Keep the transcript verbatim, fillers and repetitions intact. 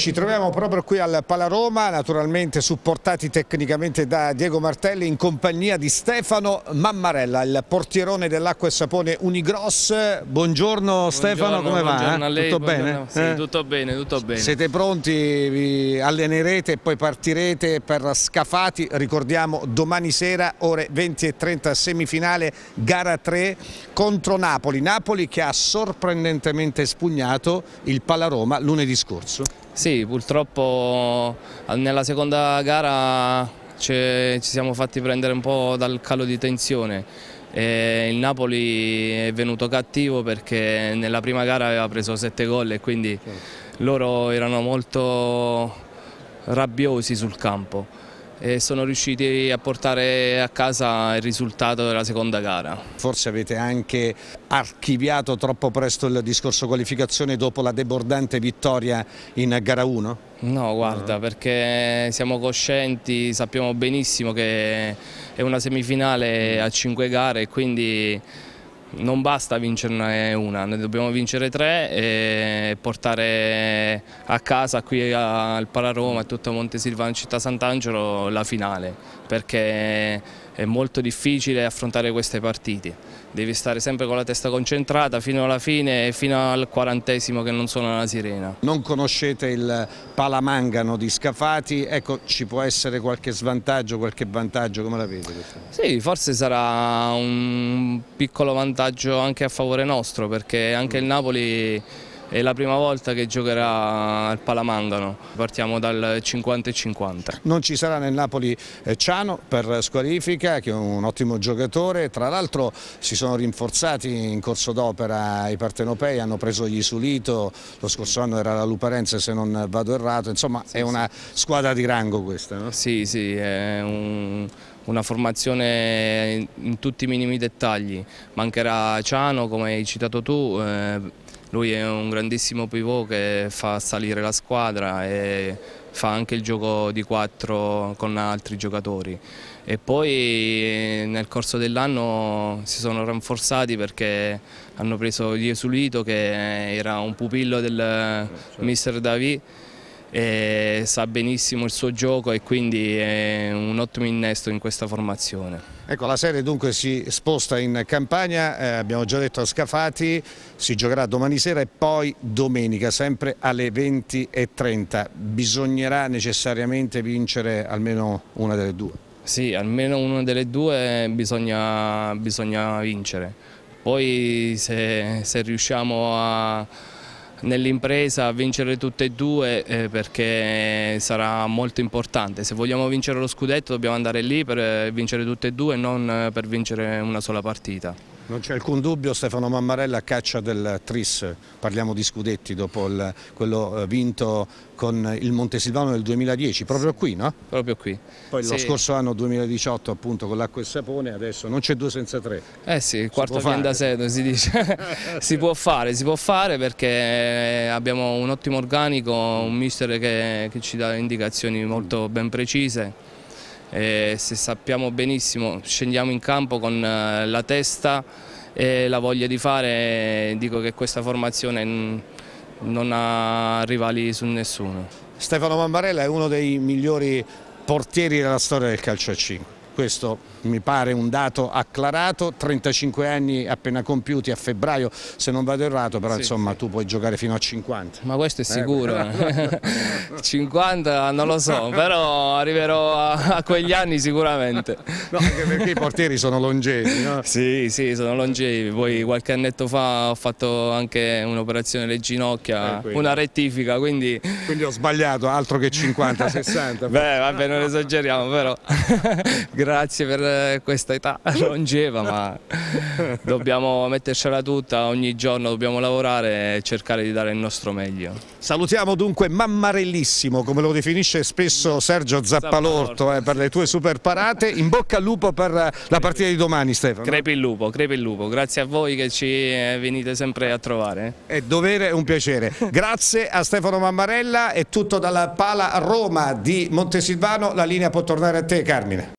Ci troviamo proprio qui al Palaroma, naturalmente supportati tecnicamente da Diego Martelli in compagnia di Stefano Mammarella, il portierone dell'Acqua e Sapone Unigross. Buongiorno Stefano, come va? Buongiorno a lei, tutto bene? Sì, eh? tutto bene, tutto bene. Siete pronti? Vi allenerete e poi partirete per Scafati, ricordiamo domani sera ore venti e trenta semifinale gara tre contro Napoli. Napoli che ha sorprendentemente spugnato il Palaroma lunedì scorso. Sì, purtroppo nella seconda gara ci siamo fatti prendere un po' dal calo di tensione. E il Napoli è venuto cattivo perché nella prima gara aveva preso sette gol e quindi loro erano molto rabbiosi sul campo e sono riusciti a portare a casa il risultato della seconda gara. Forse avete anche archiviato troppo presto il discorso qualificazione dopo la debordante vittoria in gara uno? No, guarda, perché siamo coscienti, sappiamo benissimo che è una semifinale a cinque gare e quindi non basta vincerne una, ne dobbiamo vincere tre e portare a casa qui al Palaroma e tutto Montesilvano Città Sant'Angelo la finale, perché è molto difficile affrontare queste partite. Devi stare sempre con la testa concentrata fino alla fine e fino al quarantesimo che non suona la sirena. Non conoscete il Palamangano di Scafati, ecco, ci può essere qualche svantaggio, qualche vantaggio, come la vede? Sì, forse sarà un piccolo vantaggio anche a favore nostro, perché anche il Napoli è la prima volta che giocherà al Palamangano, partiamo dal cinquanta e cinquanta. Non ci sarà nel Napoli Ciano per squalifica, che è un ottimo giocatore, tra l'altro si sono rinforzati in corso d'opera i partenopei, hanno preso gli Isulito, lo scorso anno era la Luparense se non vado errato, insomma sì, è una squadra di rango questa, no? Sì, sì, è un... una formazione in tutti i minimi dettagli. Mancherà Ciano, come hai citato tu, eh, lui è un grandissimo pivot che fa salire la squadra e fa anche il gioco di quattro con altri giocatori. E poi nel corso dell'anno si sono rinforzati perché hanno preso Iesulito, che era un pupillo del mister David, e sa benissimo il suo gioco e quindi è un ottimo innesto in questa formazione. Ecco, la serie dunque si sposta in Campania, eh, abbiamo già detto a Scafati, si giocherà domani sera e poi domenica sempre alle venti e trenta. Bisognerà necessariamente vincere almeno una delle due? Sì, almeno una delle due bisogna, bisogna vincere. Poi se, se riusciamo a nell'impresa a vincere tutte e due, eh, perché sarà molto importante. Se vogliamo vincere lo scudetto dobbiamo andare lì per vincere tutte e due e non per vincere una sola partita. Non c'è alcun dubbio, Stefano Mammarella a caccia del Tris, parliamo di scudetti dopo il, quello vinto con il Montesilvano nel duemiladieci, proprio qui, no? Proprio qui. Poi sì. Lo scorso anno duemiladiciotto appunto con l'Acqua e Sapone, adesso non c'è due senza tre. Eh sì, il quarto viene da sé, si dice. si può fare, si può fare perché abbiamo un ottimo organico, un mister che, che ci dà indicazioni molto ben precise. E se sappiamo benissimo, scendiamo in campo con la testa e la voglia di fare, dico che questa formazione non ha rivali su nessuno. Stefano Mammarella è uno dei migliori portieri della storia del calcio a cinque. Questo mi pare un dato acclarato, trentacinque anni appena compiuti a febbraio se non vado errato, però sì, insomma sì. Tu puoi giocare fino a cinquanta. Ma questo è sicuro, eh. cinquanta non lo so, però arriverò a, a quegli anni sicuramente. No, anche perché i portieri sono longevi, no? Sì, sì, sono longevi, poi qualche annetto fa ho fatto anche un'operazione alle ginocchia, eh, una rettifica, quindi... Quindi ho sbagliato, altro che cinquanta sessanta. Beh, vabbè, non esageriamo, però... Grazie per questa età longeva, ma dobbiamo mettercela tutta, ogni giorno dobbiamo lavorare e cercare di dare il nostro meglio. Salutiamo dunque Mammarellissimo, come lo definisce spesso Sergio Zappalorto, eh, per le tue super parate. In bocca al lupo per la partita di domani, Stefano. Crepi il lupo, crepi il lupo. Grazie a voi che ci venite sempre a trovare. È dovere, è un piacere. Grazie a Stefano Mammarella, è tutto dalla Pala Roma di Montesilvano. La linea può tornare a te, Carmine.